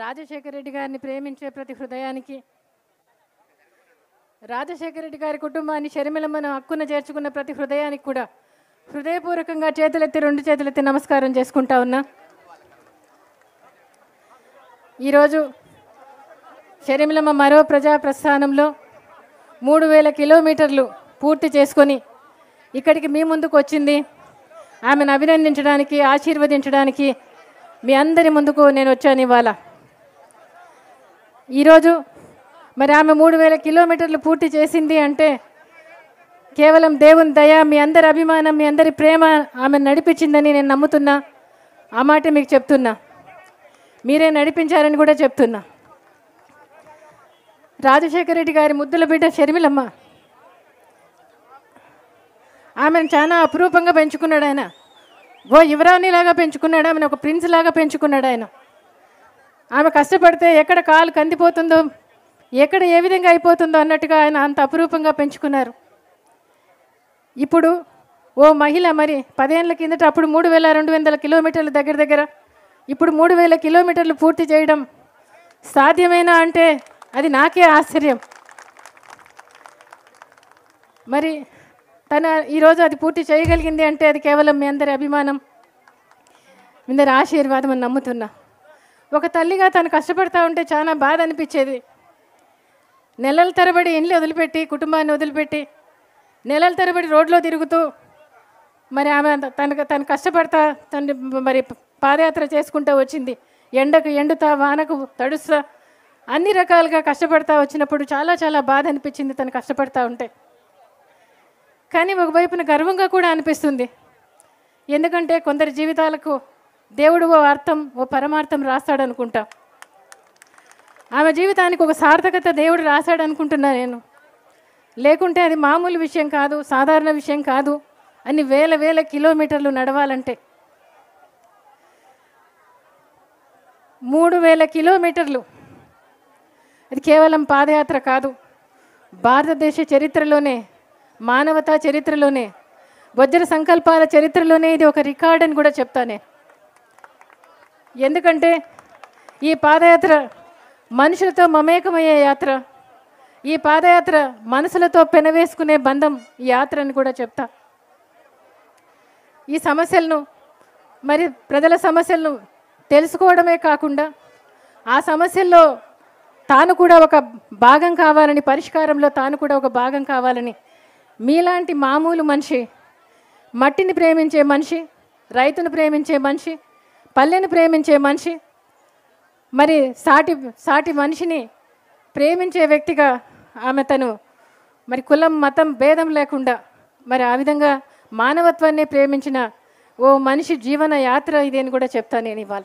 రాజశేఖర రెడ్డి గారిని ప్రేమించే ప్రతి హృదయానికి, రాజశేఖర రెడ్డి గారి కుటుంబాన్ని షర్మిలమ్మను హక్కున చేర్చుకున్న ప్రతి హృదయానికి కూడా హృదయపూర్వకంగా రెండు చేతులెత్తి నమస్కారం చేసుకుంటా ఉన్నా. ఈరోజు షర్మిలమ్మ మరో ప్రజా ప్రస్థానంలో 3000 కిలోమీటర్లు పూర్తి చేసుకొని ఇక్కడికి మీ ముందుకు వచ్చింది. ఆమెను అభినందించడానికి, ఆశీర్వదించడానికి మీ అందరి ముందుకు నేను వచ్చాను ఇవాళ. ఈరోజు మరి ఆమె 3000 కిలోమీటర్లు పూర్తి చేసింది అంటే కేవలం దేవుని దయ, మీ అందరి అభిమానం, మీ అందరి ప్రేమ ఆమె నడిపించిందని నేను నమ్ముతున్నా. ఆ మాట మీకు చెప్తున్నా, మీరే నడిపించారని కూడా చెప్తున్నా. రాజశేఖర రెడ్డి గారి ముద్దుల బిడ్డ షర్మిలమ్మ, ఆమెను చాలా అపురూపంగా పెంచుకున్నాడు ఆయన. యువరాణిలాగా పెంచుకున్నాడు, ఆమెను ఒక ప్రిన్స్ లాగా పెంచుకున్నాడు ఆయన. ఆమె కష్టపడితే ఎక్కడ కాలు కందిపోతుందో, ఎక్కడ ఏ విధంగా అయిపోతుందో అన్నట్టుగా ఆయన అంత అపురూపంగా పెంచుకున్నారు. ఇప్పుడు ఓ మహిళ మరి 10 ఏళ్ల కిందట అప్పుడు 3200 కిలోమీటర్లు దగ్గర, ఇప్పుడు 3000 కిలోమీటర్లు పూర్తి చేయడం సాధ్యమేనా అంటే అది నాకే ఆశ్చర్యం. మరి తన ఈరోజు అది పూర్తి చేయగలిగింది అంటే అది కేవలం మీ అందరి అభిమానం, మీ అందరి ఆశీర్వాదం అని నమ్ముతున్నా. ఒక తల్లిగా తను కష్టపడతా ఉంటే చాలా బాధ అనిపించేది. నెలల తరబడి ఇండ్లు వదిలిపెట్టి, కుటుంబాన్ని వదిలిపెట్టి, నెలల తరబడి రోడ్లో తిరుగుతూ మరి ఆమె తను కష్టపడతా తను మరి పాదయాత్ర చేసుకుంటూ వచ్చింది. ఎండకు ఎండుతా, వానకు తడుస్తా, అన్ని రకాలుగా కష్టపడతా వచ్చినప్పుడు చాలా బాధ అనిపించింది తను కష్టపడతా ఉంటే. కానీ ఒకవైపున గర్వంగా కూడా అనిపిస్తుంది. ఎందుకంటే కొందరి జీవితాలకు దేవుడు ఓ అర్థం, ఓ పరమార్థం రాస్తాడు అనుకుంటా. ఆమె జీవితానికి ఒక సార్థకత దేవుడు రాశాడు అనుకుంటున్నా నేను. లేకుంటే అది మామూలు విషయం కాదు, సాధారణ విషయం కాదు. అన్ని వేల కిలోమీటర్లు నడవాలంటే 3000 కిలోమీటర్లు అది కేవలం పాదయాత్ర కాదు. భారతదేశ చరిత్రలోనే, మానవతా చరిత్రలోనే, వజ్ర సంకల్పాల చరిత్రలోనే ఇది ఒక రికార్డ్ అని కూడా చెప్తానే. ఎందుకంటే ఈ పాదయాత్ర మనుషులతో మమేకమయ్యే యాత్ర, ఈ పాదయాత్ర మనసులతో పెనవేసుకునే బంధం ఈ యాత్ర అని కూడా చెప్తా. ఈ సమస్యలను మరి ప్రజల సమస్యలను తెలుసుకోవడమే కాకుండా ఆ సమస్యల్లో తాను కూడా ఒక భాగం కావాలని, పరిష్కారంలో తాను కూడా ఒక భాగం కావాలని మీలాంటి మామూలు మనిషి, మట్టిని ప్రేమించే మనిషి, రైతును ప్రేమించే మనిషి, పల్లెను ప్రేమించే మనిషి, మరి సాటి మనిషిని ప్రేమించే వ్యక్తిగా ఆమె తను మరి కులం మతం భేదం లేకుండా మరి ఆ విధంగా మానవత్వాన్ని ప్రేమించిన ఓ మనిషి జీవన యాత్ర ఇది అని కూడా చెప్తాను నేను ఇవాళ.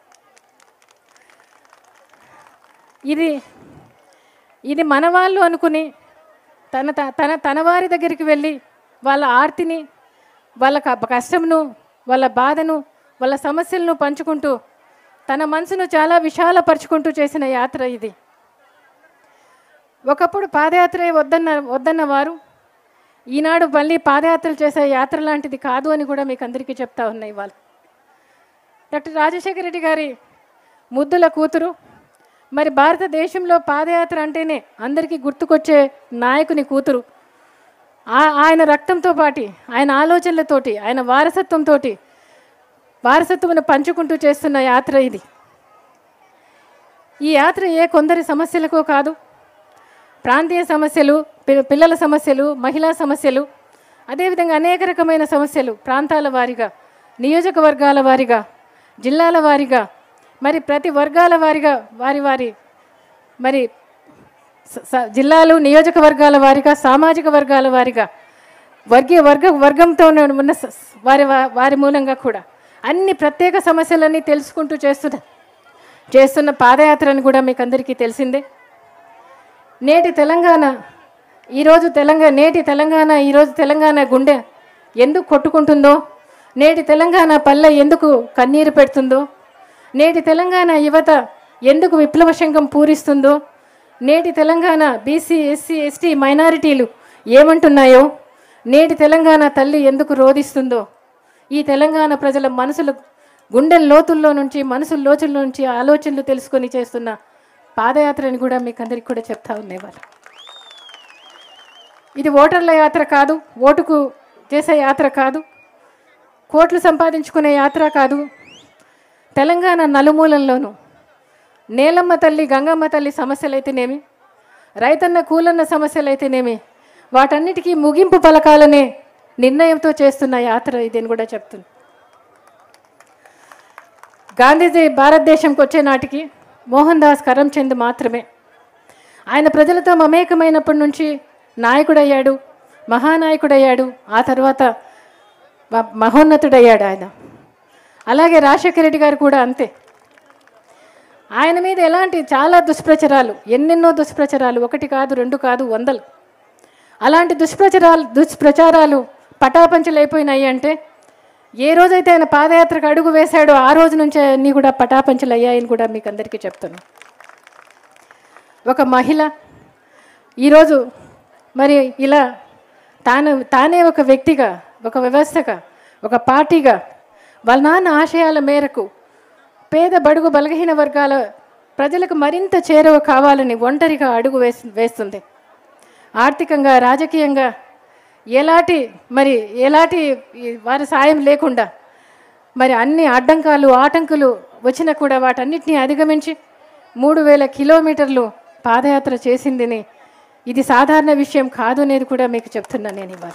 ఇది మన వాళ్ళు అనుకుని తన వారి దగ్గరికి వెళ్ళి వాళ్ళ ఆర్తిని, వాళ్ళ కష్టంను, వాళ్ళ బాధను, వాళ్ళ సమస్యలను పంచుకుంటూ తన మనసును చాలా విశాలపరుచుకుంటూ చేసిన యాత్ర ఇది. ఒకప్పుడు పాదయాత్రే వద్దన్న వారు ఈనాడు మళ్ళీ పాదయాత్రలు చేసే యాత్ర లాంటిది కాదు అని కూడా మీకు అందరికీ చెప్తా ఉన్నాయి ఇవాళ. డాక్టర్ రాజశేఖర రెడ్డి గారి ముద్దుల కూతురు, మరి భారతదేశంలో పాదయాత్ర అంటేనే అందరికీ గుర్తుకొచ్చే నాయకుని కూతురు. ఆయన రక్తంతో పాటి, ఆయన ఆలోచనలతోటి, ఆయన వారసత్వమును పంచుకుంటూ చేస్తున్న యాత్ర ఇది. ఈ యాత్ర కొందరి సమస్యలకో కాదు, ప్రాంతీయ సమస్యలు, పిల్లల సమస్యలు, మహిళా సమస్యలు, అదేవిధంగా అనేక రకమైన సమస్యలు ప్రాంతాల వారీగా, నియోజకవర్గాల వారీగా, జిల్లాల వారీగా, మరి ప్రతి వర్గాల వారీగా వారి మరి జిల్లాలు, నియోజకవర్గాల వారీగా, సామాజిక వర్గాల వారీగా, వర్గంతో ఉన్న వారి మూలంగా కూడా అన్ని ప్రత్యేక సమస్యలన్నీ తెలుసుకుంటూ చేస్తున్న పాదయాత్రని కూడా మీకు అందరికీ తెలిసిందే. నేటి తెలంగాణ ఈరోజు తెలంగాణ గుండె ఎందుకు కొట్టుకుంటుందో, నేటి తెలంగాణ పల్లె ఎందుకు కన్నీరు పెడుతుందో, నేటి తెలంగాణ యువత ఎందుకు విప్లవ శంఖం పూరిస్తుందో, నేటి తెలంగాణ బీసీ, ఎస్సీ, ఎస్టీ మైనారిటీలు ఏమంటున్నాయో, నేటి తెలంగాణ తల్లి ఎందుకు రోధిస్తుందో, ఈ తెలంగాణ ప్రజల మనసులు గుండెల లోతుల్లో నుంచి మనసుల లోతుల్లో నుంచి ఆలోచనలు తెలుసుకొని చేస్తున్న పాదయాత్రని కూడా మీకు అందరికీ కూడా చెప్తా ఉండేవారు. ఇది ఓటర్ల యాత్ర కాదు, ఓటుకు చేసే యాత్ర కాదు, కోట్లు సంపాదించుకునే యాత్ర కాదు. తెలంగాణ నలుమూలల్లోనూ నేలమ్మ తల్లి గంగమ్మ తల్లి సమస్యలైతేనేమి, రైతన్న కూలన్న సమస్యలైతేనేమి, వాటన్నిటికీ ముగింపు పలకాలనే నిర్ణయంతో చేస్తున్న యాత్ర ఇదని కూడా చెప్తుంది. గాంధీజీ భారతదేశంకి వచ్చే నాటికి మోహన్ దాస్ కరమ్చంద్ మాత్రమే. ఆయన ప్రజలతో మమేకమైనప్పటి నుంచి నాయకుడయ్యాడు, మహానాయకుడయ్యాడు, ఆ తర్వాత మహోన్నతుడయ్యాడు ఆయన. అలాగే రాజశేఖర రెడ్డి గారు కూడా అంతే. ఆయన మీద ఎలాంటి చాలా దుష్ప్రచారాలు, ఎన్నెన్నో దుష్ప్రచారాలు, ఒకటి కాదు రెండు కాదు వందలు. అలాంటి దుష్ప్రచారాలు పటాపంచలైపోయినాయి అంటే ఏ రోజైతే ఆయన పాదయాత్రకు అడుగు వేశాడో ఆ రోజు నుంచే అన్నీ కూడా పటాపంచలు అయ్యాయని కూడా మీకు అందరికీ చెప్తున్నాను. ఒక మహిళ ఈరోజు మరి ఇలా తానే ఒక వ్యక్తిగా, ఒక వ్యవస్థగా, ఒక పార్టీగా వాళ్ళ నాన్న ఆశయాల మేరకు పేద బడుగు బలహీన వర్గాల ప్రజలకు మరింత చేరువ కావాలని ఒంటరిగా అడుగు వేస్తుంది. ఆర్థికంగా రాజకీయంగా ఎలాంటి వారి సాయం లేకుండా మరి అన్ని అడ్డంకాలు ఆటంకులు వచ్చినా కూడా వాటన్నిటినీ అధిగమించి 3000 కిలోమీటర్లు పాదయాత్ర చేసిందని, ఇది సాధారణ విషయం కాదు అనేది కూడా మీకు చెప్తున్నాను నేను ఇవాళ.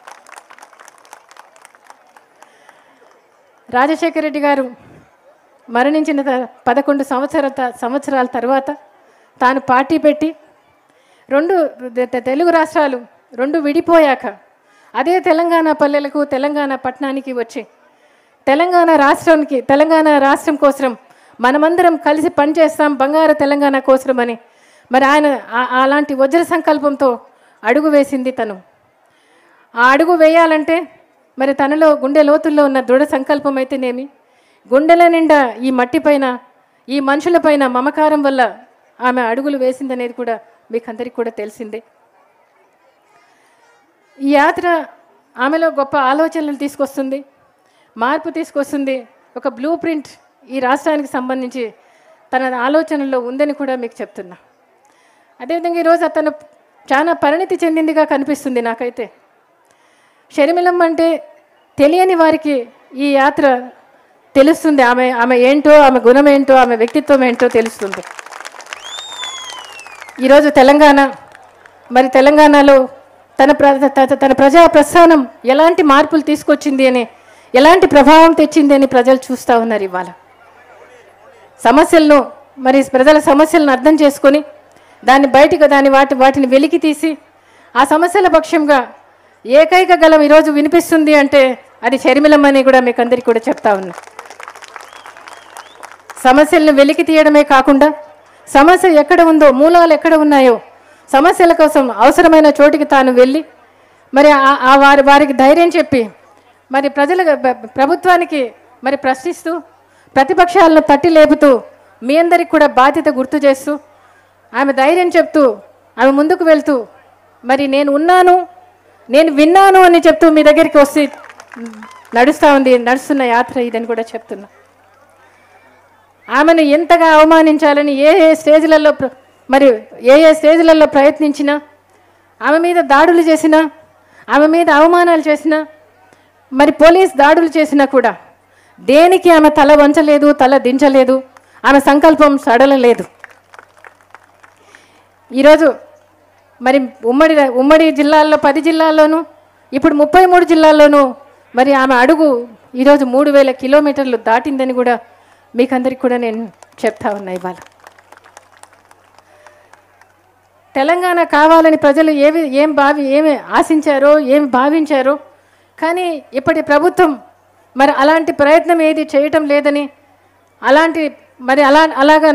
రాజశేఖర రెడ్డి గారు మరణించిన 11 సంవత్సరాల తర్వాత తాను పార్టీ పెట్టి తెలుగు రాష్ట్రాలు రెండు విడిపోయాక అదే తెలంగాణ పల్లెలకు తెలంగాణ పట్టణానికి వచ్చి తెలంగాణ రాష్ట్రం కోసం మనమందరం కలిసి పనిచేస్తాం బంగారు తెలంగాణ కోసమని మరి ఆయన అలాంటి వజ్ర సంకల్పంతో అడుగు వేసింది తను. ఆ అడుగు వేయాలంటే మరి తనలో గుండె లోతుల్లో ఉన్న దృఢ సంకల్పం అయితేనేమి, గుండెల నిండా ఈ మట్టిపైన ఈ మనుషులపైన మమకారం వల్ల ఆమె అడుగులు వేసిందనేది కూడా మీకు అందరికీ కూడా తెలిసిందే. ఈ యాత్ర ఆమెలో గొప్ప ఆలోచనలు తీసుకొస్తుంది, మార్పు తీసుకొస్తుంది. ఒక బ్లూ ప్రింట్ ఈ రాష్ట్రానికి సంబంధించి తన ఆలోచనల్లో ఉందని కూడా మీకు చెప్తున్నా. అదేవిధంగా ఈరోజు అతను చాలా పరిణితి చెందిందిగా కనిపిస్తుంది నాకైతే. షర్మిలమ్మ అంటే తెలియని వారికి ఈ యాత్ర తెలుస్తుంది. ఆమె ఏంటో, ఆమె గుణం ఏంటో, ఆమె వ్యక్తిత్వం ఏంటో తెలుస్తుంది. ఈరోజు తెలంగాణలో తన ప్రజా ప్రస్థానం ఎలాంటి మార్పులు తీసుకొచ్చింది అని, ఎలాంటి ప్రభావం తెచ్చింది అని ప్రజలు చూస్తూ ఉన్నారు. ఇవాళ ప్రజల సమస్యలను అర్థం చేసుకొని వాటిని వెలికి తీసి ఆ సమస్యల పక్షంగా ఏకైక గలం ఈరోజు వినిపిస్తుంది అంటే అది షర్మిలమ్మ అని కూడా మీకు అందరికీ కూడా చెప్తా ఉన్నా. సమస్యలను వెలికి తీయడమే కాకుండా సమస్య ఎక్కడ ఉందో, మూలాలు ఎక్కడ ఉన్నాయో, సమస్యల కోసం అవసరమైన చోటికి తాను వెళ్ళి మరి వారికి ధైర్యం చెప్పి మరి ప్రభుత్వానికి మరి ప్రశ్నిస్తూ ప్రతిపక్షాలను తట్టి లేపుతూ మీ అందరికి కూడా బాధ్యత గుర్తు చేస్తూ ఆమె ధైర్యం చెప్తూ ఆమె ముందుకు వెళ్తూ మరి నేను ఉన్నాను, నేను విన్నాను అని చెప్తూ మీ దగ్గరికి వచ్చి నడుస్తున్న యాత్ర ఇదని కూడా చెప్తున్నా. ఆమెను ఎంతగా అవమానించాలని ఏ స్టేజ్లలో ప్రయత్నించినా, ఆమె మీద దాడులు చేసినా, ఆమె మీద అవమానాలు చేసినా, మరి పోలీస్ దాడులు చేసినా కూడా దేనికి ఆమె తల వంచలేదు, తల దించలేదు, ఆమె సంకల్పం సడలలేదు. ఈరోజు మరి ఉమ్మడి జిల్లాల్లో 10 జిల్లాల్లోనూ ఇప్పుడు 33 జిల్లాల్లోనూ మరి ఆమె అడుగు ఈరోజు 3000 కిలోమీటర్లు దాటిందని కూడా మీకు అందరికి కూడా నేను చెప్తా ఉన్నా. ఇవాళ తెలంగాణ కావాలని ప్రజలు ఏమి ఆశించారో, ఏమి భావించారో, కానీ ఇప్పటి ప్రభుత్వం మరి అలాంటి ప్రయత్నం ఏది చేయటం లేదని, అలాగా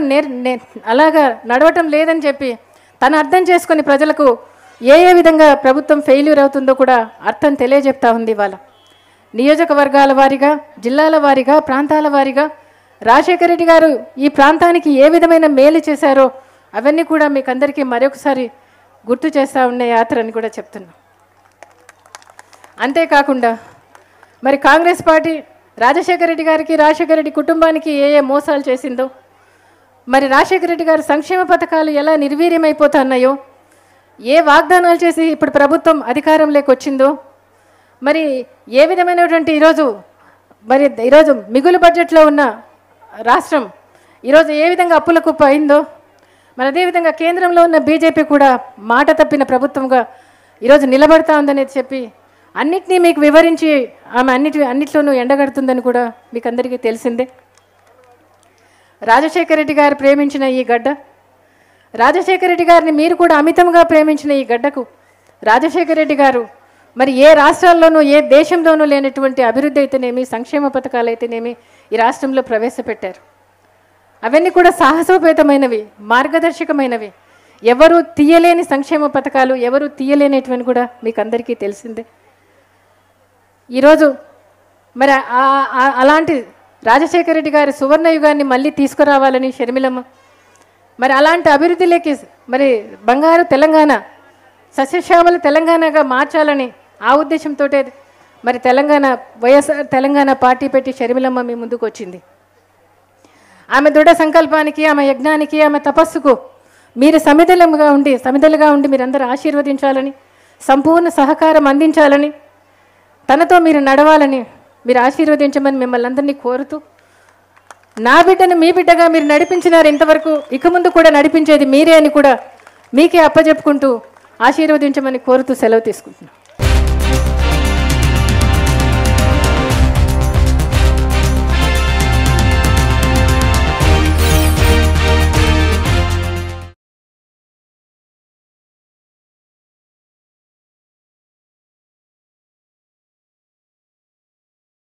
నడవటం లేదని చెప్పి తను అర్థం చేసుకొని ప్రజలకు ఏ విధంగా ప్రభుత్వం ఫెయిల్యూర్ అవుతుందో కూడా అర్థం తెలియజెప్తా ఉంది. ఇవాళ నియోజకవర్గాల వారీగా, జిల్లాల వారీగా, ప్రాంతాల వారీగా రాజశేఖర రెడ్డి గారు ఈ ప్రాంతానికి ఏ విధమైన మేలు చేశారో అవన్నీ కూడా మీకు అందరికీ మరొకసారి గుర్తు చేస్తూ ఉన్న యాత్ర అని కూడా చెప్తున్నా. అంతేకాకుండా మరి కాంగ్రెస్ పార్టీ రాజశేఖర రెడ్డి గారికి, రాజశేఖర రెడ్డి కుటుంబానికి ఏ ఏ మోసాలు చేసిందో, మరి రాజశేఖర రెడ్డి గారి సంక్షేమ పథకాలు ఎలా నిర్వీర్యమైపోతున్నాయో, ఏ వాగ్దానాలు చేసి ఇప్పుడు ప్రభుత్వం అధికారంలోకి వచ్చిందో, మరి ఏ విధమైనటువంటి ఈరోజు మిగులు బడ్జెట్లో ఉన్న రాష్ట్రం ఈరోజు ఏ విధంగా అప్పుల కుప్ప అయిందో, మరి అదేవిధంగా కేంద్రంలో ఉన్న బీజేపీ కూడా మాట తప్పిన ప్రభుత్వంగా ఈరోజు నిలబడతా ఉందనేది చెప్పి అన్నిటినీ మీకు వివరించి ఆమె అన్నిట్లోనూ ఎండగడుతుందని కూడా మీకు అందరికీ తెలిసిందే. రాజశేఖర రెడ్డి గారు ప్రేమించిన ఈ గడ్డ, రాజశేఖర రెడ్డి గారిని మీరు కూడా అమితంగా ప్రేమించిన ఈ గడ్డకు రాజశేఖర రెడ్డి గారు మరి ఏ రాష్ట్రాల్లోనూ ఏ దేశంలోనూ లేనటువంటి అభివృద్ధి అయితేనేమి, సంక్షేమ పథకాలు అయితేనేమి ఈ రాష్ట్రంలో ప్రవేశపెట్టారు. అవన్నీ కూడా సాహసోపేతమైనవి, మార్గదర్శకమైనవి, ఎవరు తీయలేని సంక్షేమ పథకాలు, ఎవరు తీయలేనిటువంటి కూడా మీకు అందరికీ తెలిసిందే. ఈరోజు మరి అలాంటి రాజశేఖర రెడ్డి గారి సువర్ణయుగాన్ని మళ్ళీ తీసుకురావాలని షర్మిలమ్మ, మరి అలాంటి అభివృద్ధిలోకి మరి బంగారు తెలంగాణ, సస్యశ్యామల తెలంగాణగా మార్చాలని ఆ ఉద్దేశంతో మరి వైఎస్ఆర్ తెలంగాణ పార్టీ పెట్టి షర్మిలమ్మ మీ ముందుకు వచ్చింది. ఆమె దృఢ సంకల్పానికి, ఆమె యజ్ఞానికి, ఆమె తపస్సుకు మీరు సమిధలుగా ఉండి మీరందరూ ఆశీర్వదించాలని, సంపూర్ణ సహకారం అందించాలని, తనతో మీరు నడవాలని మీరు ఆశీర్వదించమని మిమ్మల్ని అందరినీ కోరుతూ, నా బిడ్డను మీ బిడ్డగా మీరు నడిపించినారు ఇంతవరకు, ఇక ముందు కూడా నడిపించేది మీరే అని కూడా మీకే అప్పచెప్పుకుంటూ ఆశీర్వదించమని కోరుతూ సెలవు తీసుకుంటున్నాను.